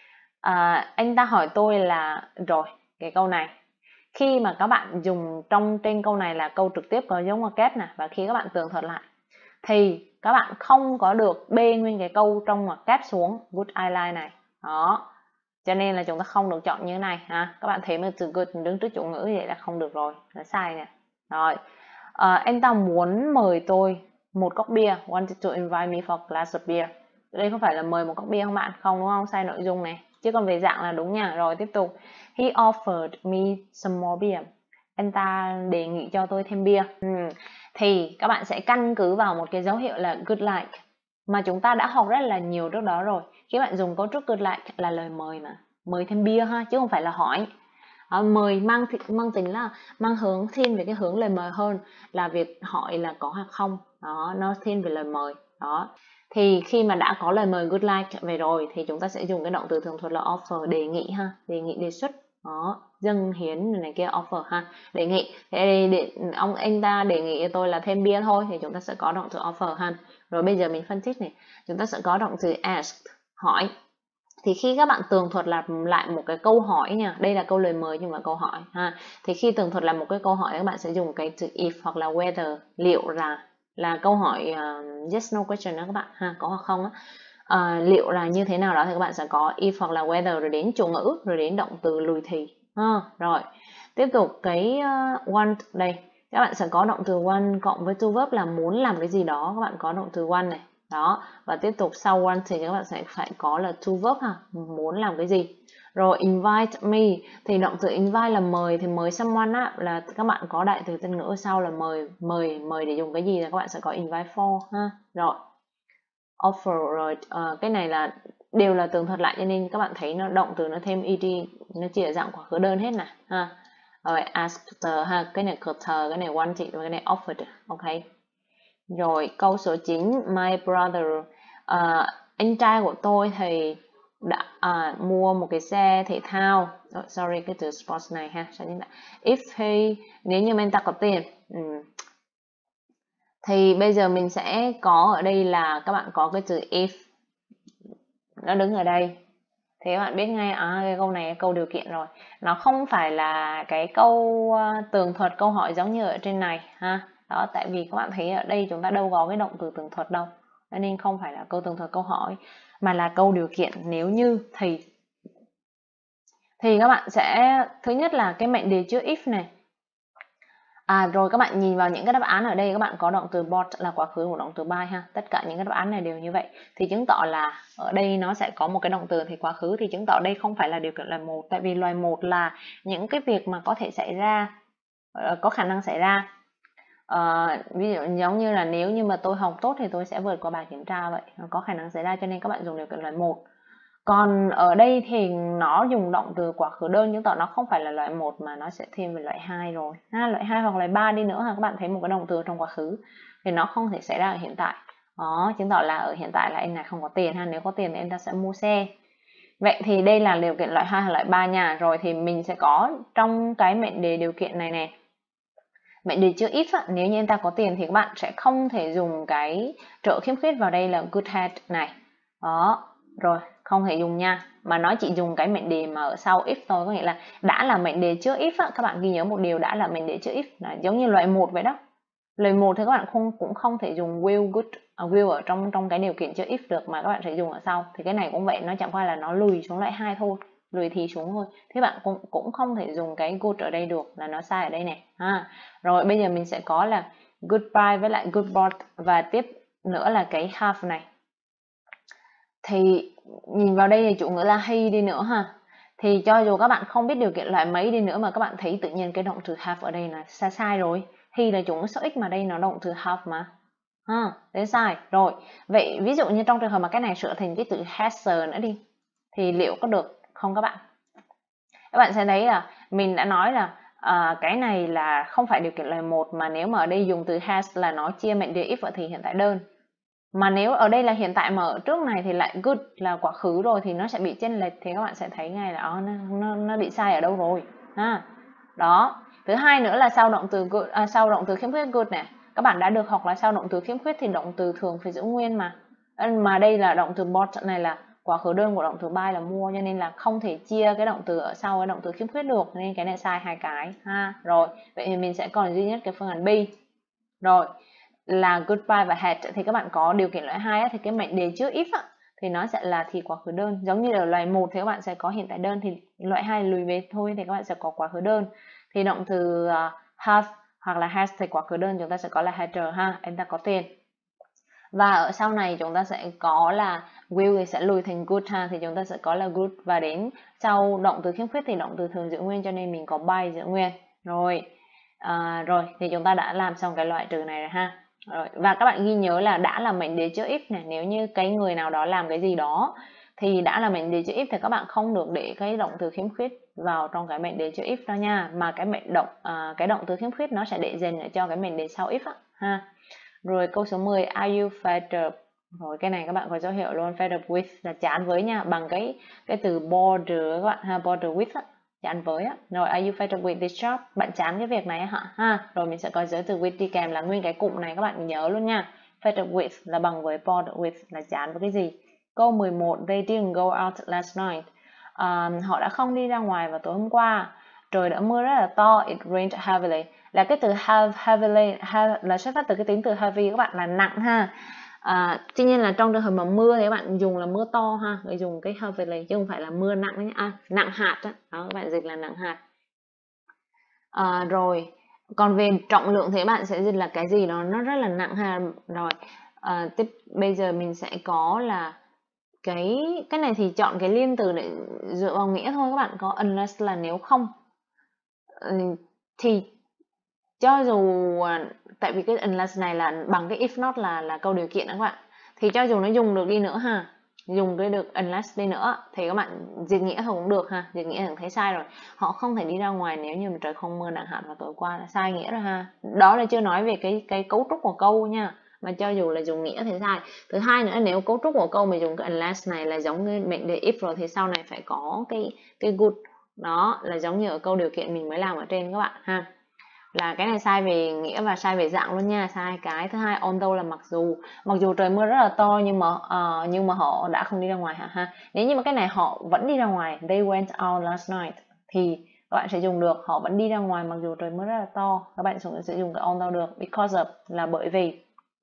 À, anh ta hỏi tôi là, rồi cái câu này khi mà các bạn dùng trong trên câu này là câu trực tiếp có dấu ngoặc kép nè, và khi các bạn tường thuật lại thì các bạn không có được bê nguyên cái câu trong ngoặc kép xuống good eye này. Đó, cho nên là chúng ta không được chọn như thế này ha. Các bạn thấy mà từ good đứng trước chủ ngữ vậy là không được rồi, là sai nè. Rồi, à, anh ta muốn mời tôi một cốc bia, wanted to invite me for a glass of beer. Đây không phải là mời một cốc bia không bạn? Không đúng không? Sai nội dung này. Chứ còn về dạng là đúng nha. Rồi tiếp tục. He offered me some more beer. Anh ta đề nghị cho tôi thêm bia. Ừ. Thì các bạn sẽ căn cứ vào một cái dấu hiệu là good like mà chúng ta đã học rất là nhiều trước đó rồi. Khi bạn dùng cấu trúc good like là lời mời mà, mời thêm bia ha, chứ không phải là hỏi. À, mời mang mang tính là mang hướng thiên về cái hướng lời mời hơn là việc hỏi là có hoặc không. Đó, nó thiên về lời mời. Đó, thì khi mà đã có lời mời good like về rồi thì chúng ta sẽ dùng cái động từ thường thuật là offer, đề nghị ha, đề nghị đề xuất. Đó, dâng hiến này kia, offer ha, đề nghị. Thế để, ông anh ta đề nghị tôi là thêm bia thôi thì chúng ta sẽ có động từ offer ha. Rồi bây giờ mình phân tích này, chúng ta sẽ có động từ ask, hỏi. Thì khi các bạn tường thuật làm lại một cái câu hỏi nha, đây là câu lời mời nhưng mà câu hỏi ha. Thì khi tường thuật làm một cái câu hỏi các bạn sẽ dùng cái từ if hoặc là whether, liệu rằng. là câu hỏi uh, yes no question đó các bạn ha, có hoặc không á. Uh, liệu là như thế nào đó thì các bạn sẽ có if hoặc là whether rồi đến chủ ngữ rồi đến động từ lùi thì ha. Rồi tiếp tục cái uh, want đây, các bạn sẽ có động từ want cộng với to verb là muốn làm cái gì đó, các bạn có động từ want này đó, và tiếp tục sau want thì các bạn sẽ phải có là to verb ha, muốn làm cái gì. Rồi invite me thì động từ invite là mời, thì mời someone á là các bạn có đại từ tên ngữ sau là mời, mời mời để dùng cái gì là các bạn sẽ có invite for ha. Rồi offer rồi uh, cái này là đều là tường thuật lại cho nên các bạn thấy nó động từ nó thêm ed, nó chỉ ở dạng quá khứ đơn hết này ha. Rồi asked ha, cái này could, cái này wanted và cái này offered. Ok. Rồi câu số chín, my brother, uh, anh trai của tôi thì đã uh, mua một cái xe thể thao. Oh, sorry cái từ sports này ha. If he, nếu như anh ta có tiền. Um, thì bây giờ mình sẽ có ở đây là các bạn có cái từ if nó đứng ở đây thì các bạn biết ngay à cái câu này là câu điều kiện rồi, nó không phải là cái câu uh, tường thuật câu hỏi giống như ở trên này ha. Đó, tại vì các bạn thấy ở đây chúng ta đâu có cái động từ tường thuật đâu, nên không phải là câu tường thuật câu hỏi mà là câu điều kiện nếu như thì. Thì các bạn sẽ thứ nhất là cái mệnh đề trước if này. À rồi các bạn nhìn vào những cái đáp án ở đây, các bạn có động từ bought là quá khứ của động từ buy ha. Tất cả những cái đáp án này đều như vậy. Thì chứng tỏ là ở đây nó sẽ có một cái động từ thì quá khứ, thì chứng tỏ đây không phải là điều kiện loại một. Tại vì loại một là những cái việc mà có thể xảy ra, có khả năng xảy ra. À, ví dụ giống như là nếu như mà tôi học tốt thì tôi sẽ vượt qua bài kiểm tra vậy. Có khả năng xảy ra cho nên các bạn dùng điều kiện loại một. Còn ở đây thì nó dùng động từ quá khứ đơn chứng tỏ nó không phải là loại một mà nó sẽ thêm về loại hai rồi. Ha, loại hai hoặc loại ba đi nữa ha, các bạn thấy một cái động từ trong quá khứ thì nó không thể xảy ra ở hiện tại. Đó, chứng tỏ là ở hiện tại là anh này không có tiền ha, nếu có tiền thì anh ta sẽ mua xe. Vậy thì đây là điều kiện loại hai hoặc loại ba nha. Rồi thì mình sẽ có trong cái mệnh đề điều kiện này nè. Mệnh đề chứa if á, nếu như anh ta có tiền thì các bạn sẽ không thể dùng cái trợ khiếm khuyết vào đây là good had này. Đó, rồi không thể dùng nha, mà nó chỉ dùng cái mệnh đề mà ở sau if thôi, có nghĩa là đã là mệnh đề trước if á, các bạn ghi nhớ một điều, đã là mệnh đề trước if là giống như loại một vậy đó. Loại một thì các bạn không cũng không thể dùng will good uh, will ở trong trong cái điều kiện trước if được, mà các bạn sẽ dùng ở sau. Thì cái này cũng vậy, nó chẳng qua là nó lùi xuống loại hai thôi, lùi thì xuống thôi. Thế bạn cũng cũng không thể dùng cái good ở đây được, là nó sai ở đây nè ha. Rồi bây giờ mình sẽ có là goodbye với lại goodbye, và tiếp nữa là cái have này. Thì nhìn vào đây thì chủ ngữ là he đi nữa ha, thì cho dù các bạn không biết điều kiện loại mấy đi nữa mà các bạn thấy tự nhiên cái động từ have ở đây là sai sai rồi. He là chủ ngữ số x mà đây nó động từ have mà ha, đấy sai rồi. Vậy ví dụ như trong trường hợp mà cái này sửa thành cái từ has nữa đi thì liệu có được không các bạn? Các bạn sẽ thấy là mình đã nói là à, cái này là không phải điều kiện loại một, mà nếu mà ở đây dùng từ has là nó chia mệnh đề if ở thì hiện tại đơn. Mà nếu ở đây là hiện tại mà ở trước này thì lại good là quá khứ rồi thì nó sẽ bị chênh lệch, thì các bạn sẽ thấy ngay là nó, nó, nó bị sai ở đâu rồi ha. Đó. Thứ hai nữa là sau động từ good, à, sau động từ khiếm khuyết good này, các bạn đã được học là sau động từ khiếm khuyết thì động từ thường phải giữ nguyên mà. Mà đây là động từ bought này là quá khứ đơn của động từ buy là mua, cho nên là không thể chia cái động từ ở sau cái động từ khiếm khuyết được, nên cái này sai hai cái ha. Rồi, vậy thì mình sẽ còn duy nhất cái phương án B. Rồi, là goodbye và had thì các bạn có điều kiện loại hai thì cái mệnh đề trước if á, thì nó sẽ là thì quá khứ đơn. Giống như ở loại một thì các bạn sẽ có hiện tại đơn, thì loại hai lùi về thôi thì các bạn sẽ có quá khứ đơn. Thì động từ uh, have hoặc là has thì quá khứ đơn chúng ta sẽ có là had ha, anh ta có tiền. Và ở sau này chúng ta sẽ có là will thì sẽ lùi thành good ha, thì chúng ta sẽ có là good, và đến sau động từ khiếm khuyết thì động từ thường giữ nguyên, cho nên mình có by giữ nguyên. Rồi à, rồi thì chúng ta đã làm xong cái loại trừ này rồi ha. Rồi, và các bạn ghi nhớ là đã là mệnh đề trước if này, nếu như cái người nào đó làm cái gì đó thì đã là mệnh đề trước if thì các bạn không được để cái động từ khiếm khuyết vào trong cái mệnh đề trước if đó nha, mà cái mệnh động à, cái động từ khiếm khuyết nó sẽ để dành ở cho cái mệnh đề sau if á, ha. Rồi câu số mười, are you fed up? Rồi cái này các bạn có dấu hiệu luôn, fed up with là chán với nha, bằng cái cái từ border các bạn ha, border with á, chán với á. Rồi are you fed up with this job? Bạn chán cái việc này á hả? Ha. Rồi mình sẽ có giới từ with đi kèm là nguyên cái cụm này, các bạn nhớ luôn nha. Fed up with là bằng với bored with là chán với cái gì. Câu mười một, they didn't go out last night. Um, họ đã không đi ra ngoài vào tối hôm qua. Trời đã mưa rất là to, it rained heavily. là cái từ have, heavily, have là xuất phát từ cái tính từ heavy các bạn, là nặng ha. À, tuy nhiên là trong trường hợp mà mưa thì các bạn dùng là mưa to ha, người dùng cái heavily chứ không phải là mưa nặng đấy, à, nặng hạt đó. Đó, các bạn dịch là nặng hạt. À, rồi còn về trọng lượng thì các bạn sẽ dịch là cái gì đó nó rất là nặng ha. Rồi à, tiếp bây giờ mình sẽ có là cái cái này thì chọn cái liên từ để dựa vào nghĩa thôi các bạn, có unless là nếu không. Ừ, thì cho dù tại vì cái unless này là bằng cái if not là là câu điều kiện đó các bạn, thì cho dù nó dùng được đi nữa ha, dùng cái được unless đi nữa thì các bạn dịch nghĩa thôi cũng được ha. Dịch nghĩa thì thấy sai rồi, họ không thể đi ra ngoài nếu như mà trời không mưa nặng hạt vào tối qua, là sai nghĩa rồi ha. Đó là chưa nói về cái cái cấu trúc của câu nha, mà cho dù là dùng nghĩa thì sai. Thứ hai nữa, nếu cấu trúc của câu mà dùng cái unless này là giống như mệnh đề if rồi thì sau này phải có cái cái good, đó là giống như ở câu điều kiện mình mới làm ở trên các bạn ha. Là cái này sai về nghĩa và sai về dạng luôn nha, sai cái. Thứ hai, although là mặc dù, mặc dù trời mưa rất là to nhưng mà uh, nhưng mà họ đã không đi ra ngoài hả ha. Nếu như mà cái này họ vẫn đi ra ngoài, they went out last night, thì các bạn sẽ dùng được họ vẫn đi ra ngoài mặc dù trời mưa rất là to, các bạn sẽ dùng cái although được. Because of là bởi vì,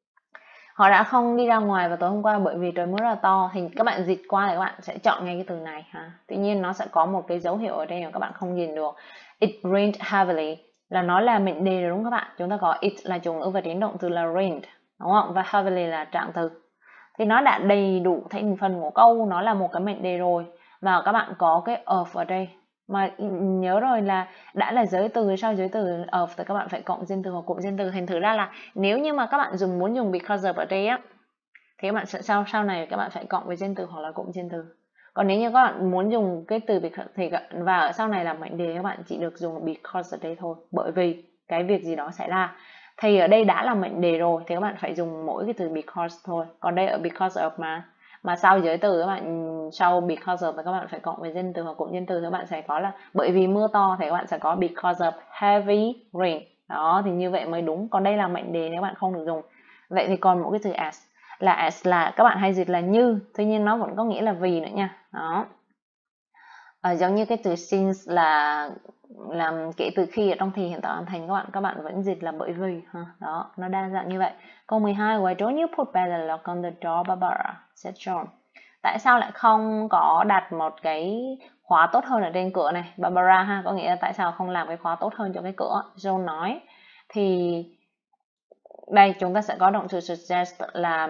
họ đã không đi ra ngoài vào tối hôm qua bởi vì trời mưa rất là to, thì các bạn dịch qua thì các bạn sẽ chọn ngay cái từ này ha. Tuy nhiên nó sẽ có một cái dấu hiệu ở đây mà các bạn không nhìn được. It rained heavily là nó là mệnh đề rồi đúng không các bạn. Chúng ta có it là chủ ngữ và tiến động từ là rained, đúng không? Và heavily là trạng từ. Thì nó đã đầy đủ thành phần của câu, nó là một cái mệnh đề rồi. Và các bạn có cái of ở đây. Mà nhớ rồi là đã là giới từ, sau giới từ of thì các bạn phải cộng danh từ hoặc cụm danh từ. Thành thử ra là nếu như mà các bạn dùng muốn dùng because of ở đây á, thì các bạn sẽ sau sau này các bạn phải cộng với danh từ hoặc là cụm danh từ. Còn nếu như các bạn muốn dùng cái từ because thì và ở sau này là mệnh đề, các bạn chỉ được dùng because ở đây thôi, bởi vì cái việc gì đó xảy ra. Thì ở đây đã là mệnh đề rồi thì các bạn phải dùng mỗi cái từ because thôi. Còn đây ở because of mà mà sau giới từ các bạn sau because of thì các bạn phải cộng với danh từ hoặc cụm danh từ, các bạn sẽ có là bởi vì mưa to thì các bạn sẽ có because of heavy rain. Đó, thì như vậy mới đúng. Còn đây là mệnh đề nếu bạn không được dùng. Vậy thì còn một cái từ as là as là các bạn hay dịch là như, tuy nhiên nó vẫn có nghĩa là vì nữa nha. Đó. À, giống như cái từ since là làm kể từ khi ở trong thì hiện tại hoàn thành, các bạn các bạn vẫn dịch là bởi vì ha. Đó, nó đa dạng như vậy. Câu mười hai, why don't you put better lock on the door, Barbara? said John. Tại sao lại không có đặt một cái khóa tốt hơn ở trên cửa này, Barbara ha, có nghĩa là tại sao không làm cái khóa tốt hơn cho cái cửa, John nói. Thì đây chúng ta sẽ có động từ suggest là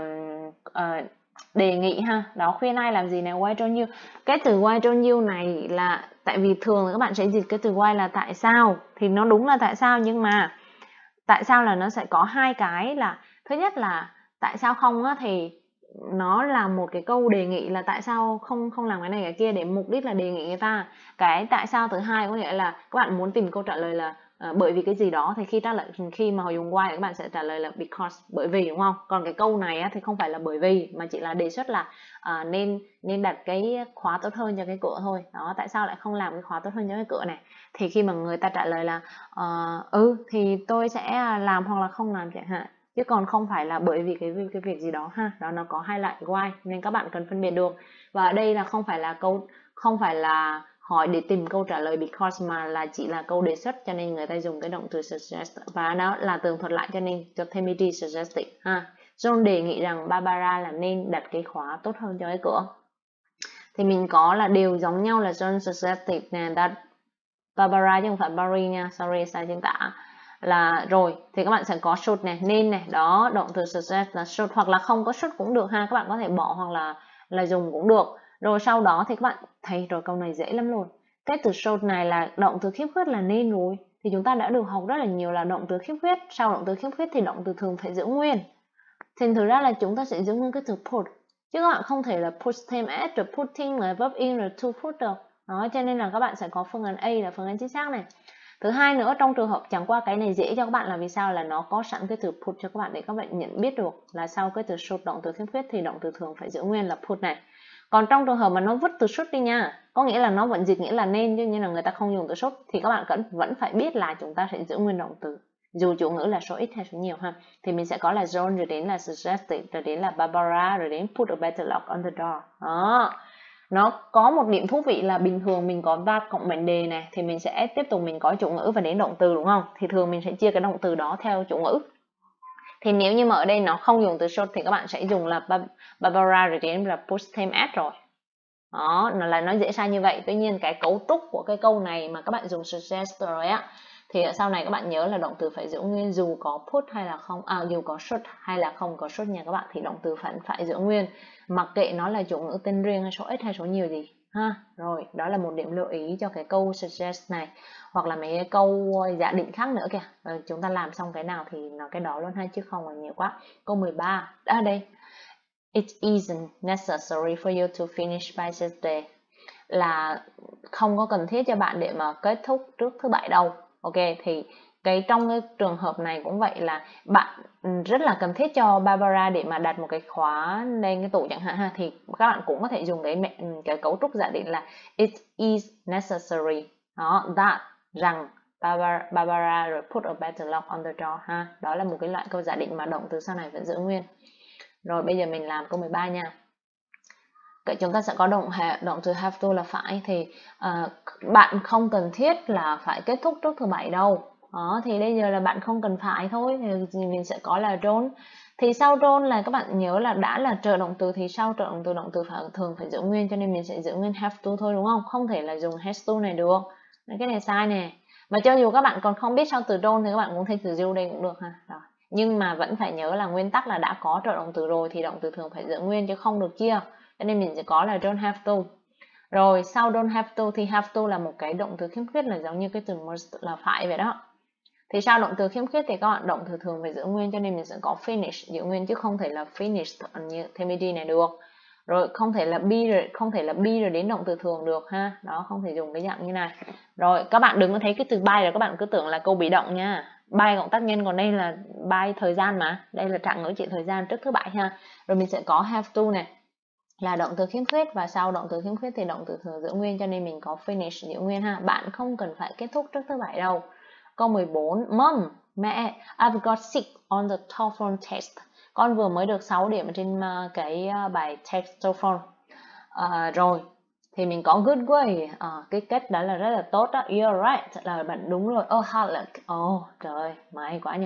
uh, đề nghị ha. Đó, khuyên ai làm gì này, why don't you. Cái từ why don't you này là tại vì thường các bạn sẽ dịch cái từ why là tại sao, thì nó đúng là tại sao, nhưng mà tại sao là nó sẽ có hai cái, là thứ nhất là tại sao không á, thì nó là một cái câu đề nghị là tại sao không không làm cái này cái kia để mục đích là đề nghị người ta. Cái tại sao thứ hai có nghĩa là các bạn muốn tìm câu trả lời là uh, bởi vì cái gì đó, thì khi trả lời khi mà họ dùng why thì các bạn sẽ trả lời là because, bởi vì, đúng không? Còn cái câu này á, thì không phải là bởi vì mà chỉ là đề xuất là uh, nên nên đặt cái khóa tốt hơn cho cái cửa thôi. Đó, tại sao lại không làm cái khóa tốt hơn cho cái cửa này, thì khi mà người ta trả lời là uh, ừ thì tôi sẽ làm hoặc là không làm chẳng hạn, chứ còn không phải là bởi vì cái cái việc gì đó ha. Đó, nó có hai loại why nên các bạn cần phân biệt được. Và ở đây là không phải là câu không phải là hỏi để tìm câu trả lời because, mà là chỉ là câu đề xuất, cho nên người ta dùng cái động từ suggest, và nó là tường thuật lại cho nên cho thêm it suggested ha. John đề nghị rằng Barbara là nên đặt cái khóa tốt hơn cho cái cửa. Thì mình có là đều giống nhau là John suggested nè, that Barbara chứ không phải Barry nha, sorry sai chính tả. Là rồi thì các bạn sẽ có should này, nên này, đó, động từ suggest là should, hoặc là không có should cũng được ha, các bạn có thể bỏ hoặc là là dùng cũng được. Rồi sau đó thì các bạn thấy rồi, câu này dễ lắm rồi. Cái từ should này là động từ khiếm khuyết là nên rồi, thì chúng ta đã được học rất là nhiều là động từ khiếm khuyết, sau động từ khiếm khuyết thì động từ thường phải giữ nguyên. Thành thử ra là chúng ta sẽ giữ nguyên cái từ put, chứ các bạn không thể là put thêm at rồi putting là verb in rồi to put đâu. Đó, cho nên là các bạn sẽ có phương án A là phương án chính xác này. Thứ hai nữa, trong trường hợp chẳng qua cái này dễ cho các bạn là vì sao, là nó có sẵn cái từ put cho các bạn để các bạn nhận biết được là sau cái từ should động từ khiếm khuyết thì động từ thường phải giữ nguyên là put này. Còn trong trường hợp mà nó vứt từ should đi nha, có nghĩa là nó vẫn dịch nghĩa là nên, chứ như là người ta không dùng từ should, thì các bạn vẫn vẫn phải biết là chúng ta sẽ giữ nguyên động từ, dù chủ ngữ là số ít hay số nhiều ha. Thì mình sẽ có là John, rồi đến là suggested, rồi đến là Barbara, rồi đến put a better lock on the door. Đó. Nó có một điểm thú vị là bình thường mình có that cộng mệnh đề này thì mình sẽ tiếp tục mình có chủ ngữ và đến động từ đúng không? Thì thường mình sẽ chia cái động từ đó theo chủ ngữ. Thì nếu như mà ở đây nó không dùng từ should thì các bạn sẽ dùng là Barbara rồi đến là push thêm at rồi. Đó, nó là nó dễ sai như vậy. Tuy nhiên cái cấu trúc của cái câu này mà các bạn dùng suggest rồi á, thì ở sau này các bạn nhớ là động từ phải giữ nguyên dù có put hay là không, à, dù có should hay là không có should nha các bạn, thì động từ phải phải giữ nguyên, mặc kệ nó là chủ ngữ tên riêng hay số ít hay số nhiều gì ha. Rồi đó là một điểm lưu ý cho cái câu suggest này, hoặc là mấy cái câu giả định khác nữa kìa. Rồi chúng ta làm xong cái nào thì nó cái đó luôn ha, chứ không là nhiều quá. Câu mười ba ở đây, it isn't necessary for you to finish by Thursday, là không có cần thiết cho bạn để mà kết thúc trước thứ bảy đâu. Ok, thì cái trong cái trường hợp này cũng vậy, là bạn rất là cần thiết cho Barbara để mà đặt một cái khóa lên cái tủ chẳng hạn ha, thì các bạn cũng có thể dùng cái cái cấu trúc giả định là it is necessary, đó, that, rằng Barbara, Barbara rồi put a better lock on the door ha. Đó là một cái loại câu giả định mà động từ sau này vẫn giữ nguyên. Rồi bây giờ mình làm câu mười ba nha. Vậy chúng ta sẽ có động động từ have to là phải, thì uh, bạn không cần thiết là phải kết thúc trước thứ bảy đâu. Đó, thì bây giờ là bạn không cần phải thôi, thì mình sẽ có là don't. Thì sau don't là các bạn nhớ là đã là trợ động từ thì sau trợ động từ động từ phải thường phải giữ nguyên, cho nên mình sẽ giữ nguyên have to thôi đúng không? Không thể là dùng has to này được. Cái này sai nè. Mà cho dù các bạn còn không biết sau từ don't thì các bạn cũng thêm từ do đây cũng được ha. Rồi. Nhưng mà vẫn phải nhớ là nguyên tắc là đã có trợ động từ rồi thì động từ thường phải giữ nguyên chứ không được chia. Cho nên mình sẽ có là don't have to. Rồi sau don't have to thì have to là một cái động từ khiếm khuyết, là giống như cái từ must là phải vậy đó. Thì sau động từ khiếm khuyết thì các bạn động từ thường phải giữ nguyên, cho nên mình sẽ có finish giữ nguyên chứ không thể là finish như thêm ed này được. Rồi không thể là be rồi không thể là be rồi đến động từ thường được ha. Đó, không thể dùng cái dạng như này. Rồi các bạn đừng có thấy cái từ by là các bạn cứ tưởng là câu bị động nha. By cộng tác nhân, còn đây là by thời gian mà. Đây là trạng ngữ trị thời gian trước thứ bảy ha. Rồi mình sẽ có have to này, là động từ khiếm khuyết, và sau động từ khiếm khuyết thì động từ thường giữ nguyên, cho nên mình có finish giữ nguyên ha. Bạn không cần phải kết thúc trước thứ bảy đâu. Câu mười bốn, Mom, mẹ, I've got six on the TOEFL test. Con vừa mới được sáu điểm trên cái bài test TOEFL. Uh, rồi, thì mình có good way. Uh, cái kết đó là rất là tốt đó. You're right, là bạn đúng rồi. Oh, Halleck. Oh, trời ơi, may quá nhỉ.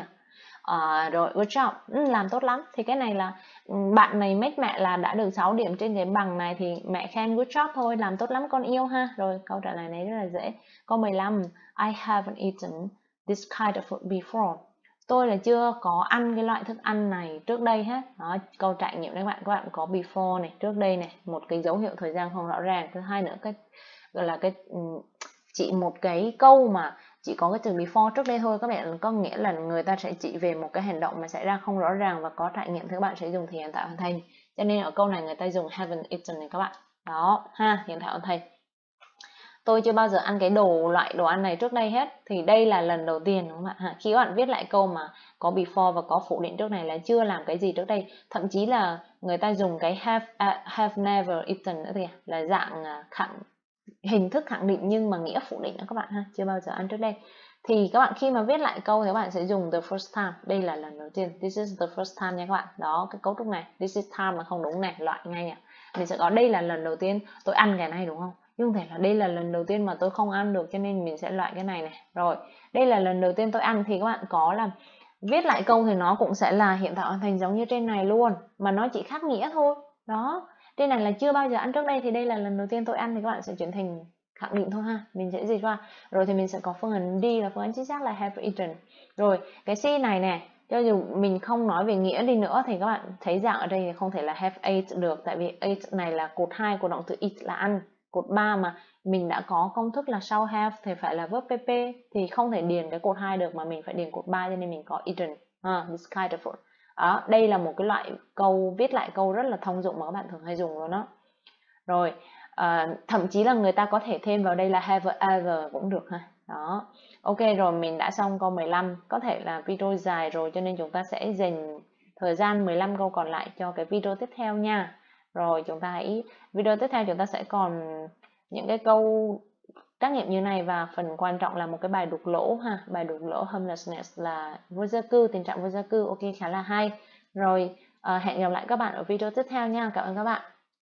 À, rồi good job, ừ, làm tốt lắm. Thì cái này là bạn này make mẹ là đã được sáu điểm trên cái bằng này thì mẹ khen good job thôi, làm tốt lắm con yêu ha. Rồi câu trả lời này rất là dễ. Câu mười lăm, I haven't eaten this kind of food before. Tôi là chưa có ăn cái loại thức ăn này trước đây hết. Đó, câu trải nghiệm các bạn, các bạn có before này, trước đây này, một cái dấu hiệu thời gian không rõ ràng. Thứ hai nữa, cái gọi là cái chỉ một cái câu mà chỉ có cái từ before trước đây thôi, các bạn có nghĩa là người ta sẽ chỉ về một cái hành động mà xảy ra không rõ ràng và có trải nghiệm thì các bạn sẽ dùng thì hiện tại hoàn thành. Cho nên ở câu này người ta dùng haven't eaten này các bạn. Đó ha, hiện tại hoàn thành. Tôi chưa bao giờ ăn cái đồ loại đồ ăn này trước đây hết, thì đây là lần đầu tiên đúng không ạ? Khi các bạn viết lại câu mà có before và có phủ định trước này là chưa làm cái gì trước đây, thậm chí là người ta dùng cái have uh, have never eaten nữa kìa, là dạng khẳng hình thức khẳng định nhưng mà nghĩa phủ định đó các bạn ha, chưa bao giờ ăn trước đây. Thì các bạn khi mà viết lại câu thì các bạn sẽ dùng the first time, đây là lần đầu tiên, this is the first time nha các bạn. Đó, cái cấu trúc này, this is time mà không đúng này, loại ngay nhỉ. Mình sẽ có đây là lần đầu tiên tôi ăn cái này đúng không? Nhưng không thể là đây là lần đầu tiên mà tôi không ăn được, cho nên mình sẽ loại cái này này. Rồi, đây là lần đầu tiên tôi ăn thì các bạn có là viết lại câu thì nó cũng sẽ là hiện tại hoàn thành giống như trên này luôn, mà nó chỉ khác nghĩa thôi. Đó, trên này là chưa bao giờ ăn trước đây thì đây là lần đầu tiên tôi ăn, thì các bạn sẽ chuyển thành khẳng định thôi ha. Mình sẽ dịch qua. Rồi thì mình sẽ có phương án D là phương án chính xác là have eaten. Rồi, cái C này nè, cho dù mình không nói về nghĩa đi nữa thì các bạn thấy dạng ở đây không thể là have ate được, tại vì ate này là cột hai của động từ eat là ăn. Cột ba mà mình đã có công thức là sau have thì phải là verb pp, thì không thể điền cái cột hai được mà mình phải điền cột ba, cho nên mình có eaten. Uh, this kind of food. Đó, đây là một cái loại câu viết lại câu rất là thông dụng mà các bạn thường hay dùng luôn đó. Rồi, uh, thậm chí là người ta có thể thêm vào đây là have ever cũng được ha. Đó. Ok, rồi mình đã xong câu mười lăm. Có thể là video dài rồi cho nên chúng ta sẽ dành thời gian mười lăm câu còn lại cho cái video tiếp theo nha. Rồi chúng ta hãy video tiếp theo chúng ta sẽ còn những cái câu trắc nghiệm như này, và phần quan trọng là một cái bài đục lỗ ha, bài đục lỗ homelessness là vô gia cư, tình trạng vô gia cư. Ok, khá là hay. Rồi uh, hẹn gặp lại các bạn ở video tiếp theo nha. Cảm ơn các bạn.